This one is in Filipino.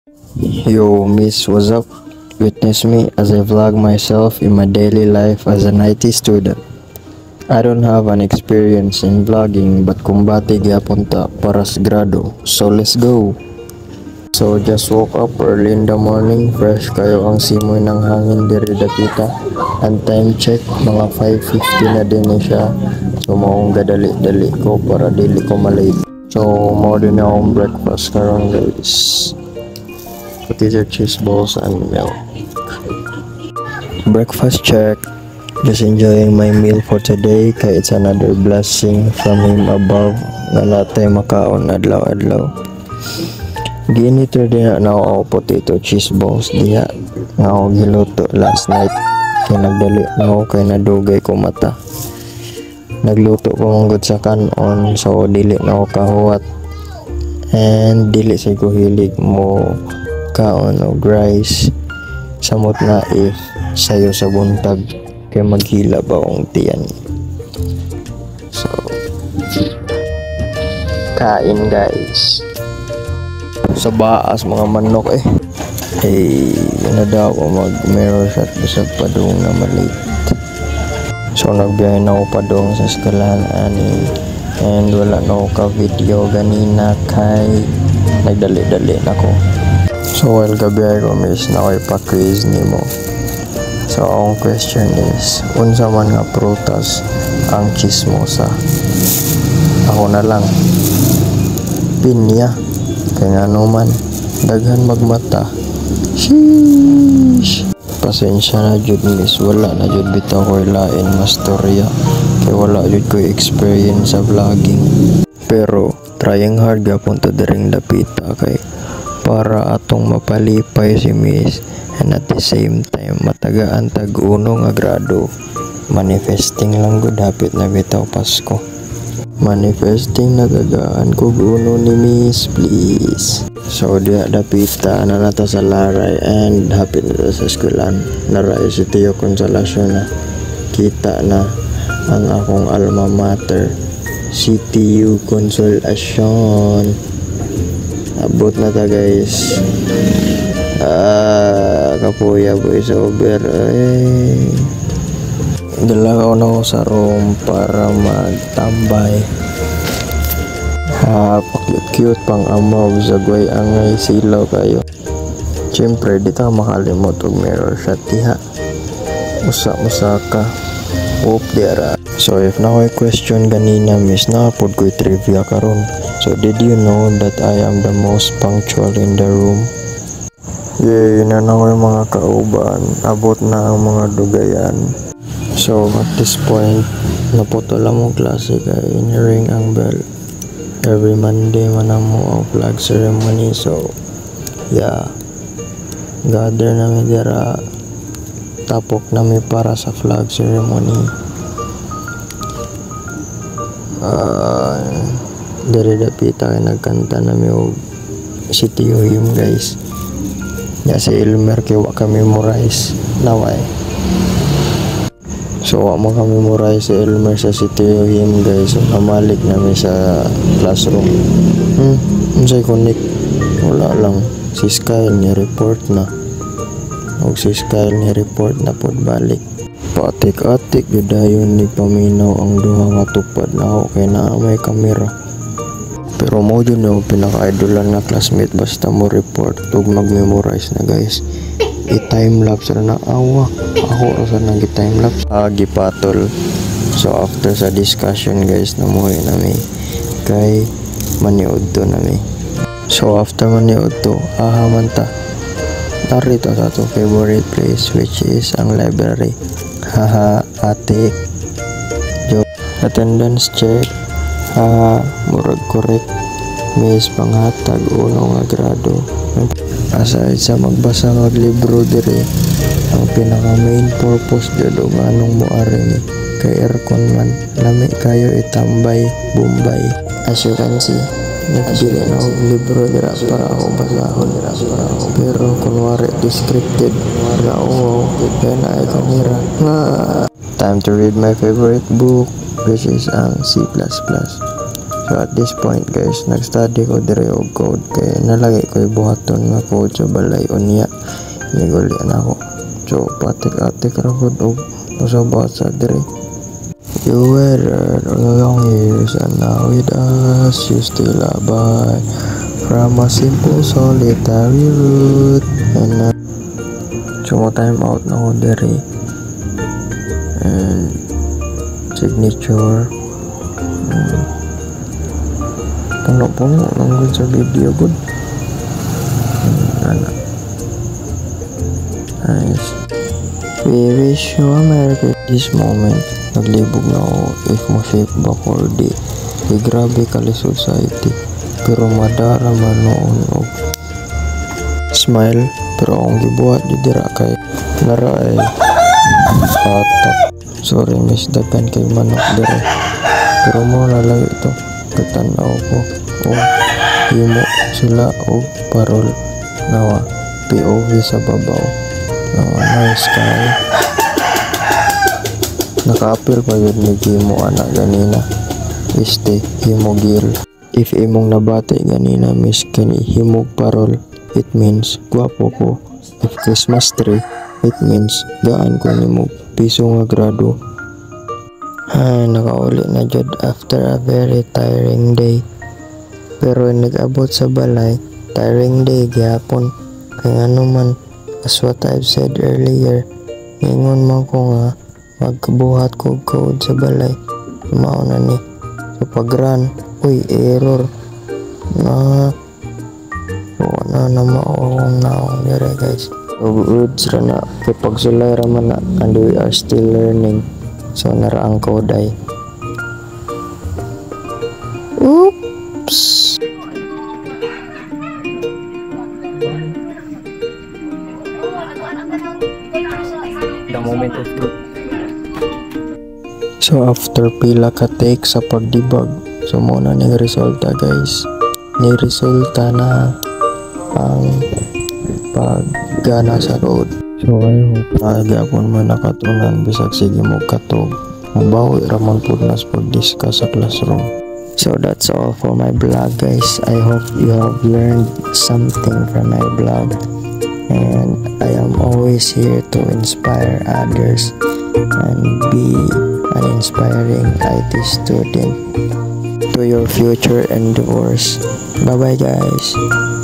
Yo, miss, what's up? Witness me as I vlog myself in my daily life as an IT student. I don't have an experience in vlogging but kumbati gyapon ta para sa grado. So let's go! So just woke up early in the morning, fresh kayo ang simoy ng hangin diri dapita. And time check, mga 5:50 na din siya. So maong gadali-dali ko para dili ko malate. So mo din akong breakfast karon guys. Potato cheese balls and milk. Breakfast check. Just enjoying my meal for today kay it's another blessing from him above nga natay makaon adlaw-adlaw. Giniter din na ako potato cheese balls diha nga ako giluto last night kay nagdali na ako kay nadugay ko mata. Nagluto ko manggod sa kanon so dili na ako kahuwat and dili sa ko hilig mo kaon og rice samot na if sayo sa buntag kay maghila ba ang tiyan. So kain guys sa baas mga manok na daw ako mag mirror shot sa padung na malit. So nagbiyahe na ako padung sa eskwelahan ani and wala na ako ka video ganina kay nagdali-dali na ko. So while gabi ko miss na ako ipa-quiz nimo. So ang question is, unsa man nga prutas ang chismosa? Ako na lang. Pinya. Kaya nga naman, daghan magmata. Sheesh. Pasensya na jud miss, wala na jud bitaw ko lain mastorya. Kaya wala jud ko experience sa vlogging. Pero trying hard gapon to diring dapita kay para atong mapalipay si miss and at the same time matagaan tag-uno nga grado. Manifesting lang gud hapit na bitaw Pasko. Manifesting nagagaan ko uno ni miss please. So diya dapita na nata sa laray and hapit na sa eskwelahan. Naray si Tio Consolacion na kita na ang akong alma mater, CTU Consolacion. Abot na ta guys. Kapuya boy sa over. Dala ko na ako sa room para magtambay. Pa-cute pang amaw zagway angay silaw kayo. Siyempre di ta makalimot og mirror shot diha. Usa ka. Whoop diara. So if na ko'y question ganina miss na pod ko'y trivia karon. So did you know that I am the most punctual in the room? Yay na ko'y mga kauban. Abot na ang mga dugayan. So at this point naputol ang mong klase kay ring ang bell. Every Monday man ang mo ang flag ceremony. So yeah, gather namin dira, tapok namin para sa flag ceremony. Dari dapita kay nagkanta namin og City Hymn guys. Ya si Elmer kay wa ka memorize naway. So wa mo ka memorize si Elmer sa City Hymn guys. So namalik namin sa classroom. Unsay connect? Wala lang. Si Skyle ni report na. Og si Skyle ni report na pod balik. Patik-atik yudayon ni paminaw ang duha nga tupad na ako kay naa may kamera. Pero mo dyan yung pinaka-idolan na classmate basta mo report ug mag-memorize na guys. I-timelapse na awa. Ako rasa nang i-timelapse. Gipatol. So after sa discussion guys namuhay nami kay maniud to nami. So after maniud to man ta. Narito sa to favorite place which is ang library. Haha ate. Joke. Attendance check. Murag correct. Miss panghatag uno nga grado. Aside sa magbasa ng libro dire, ang pinaka main purpose dito nganong moari ni kay aircon man lami kayo itambay Bombay. As you can see, nagbili na og libro dira para ako basahon dira para ako. Pero kunwari descripted nga kaya na ay kamera. Time to read my favorite book which is ang C++. So at this point guys, nag-study ko dire og code kay nalagi ko ibuhaton nga code sa balay unya niguli na ako. So patik-atik ra gud og usabat sa dire. You were all along years and now with us you still abide from a simple solitary route. And so time out na ko dire. And signature puno-puno lang gud sa video gud. Nice. We wish you a Merry Christmas. This moment naglibog na ako if mo shape ba or di. Grabe kalisod sa IT pero madara man noon og smile pero ang gibuhat jud dira kay nara ay patak. Sorry miss dagan kay manok dire pero mo na lang ito katanaw ko o himo sila o parol nawa POV sa babaw nawa nice kay naka-appear pa yun ni himo anak ganina este himo gil if imong nabati ganina miss kani himog parol it means guwapo ko. If Christmas tree it means gaan ko nimo piso nga grado. Ay, nakauli na jud after a very tiring day. Pero nag-abot sa balay, tiring day gyapon. Kaya ano man, as what I've said earlier, ingon man ko nga, magkabuhat ko code sa balay. Mauna ni. So pag-run, uy, error. Na maawang naong dire guys. Uds ra na, kay pagsulay ra man na, and we are still learning. So nara ang code ay oops. The moment of truth. So after pila ka take sa pagdebug, so muna ning resulta guys. Ni resulta na ang paggana sa road. So I hope nagyapon man nakatunan bisag sige mo katog. Mabawi ramon pud nas pag-discuss sa classroom. So that's all for my vlog guys. I hope you have learned something from my vlog. And I am always here to inspire others and be an inspiring IT student to your future endeavors. Bye bye guys.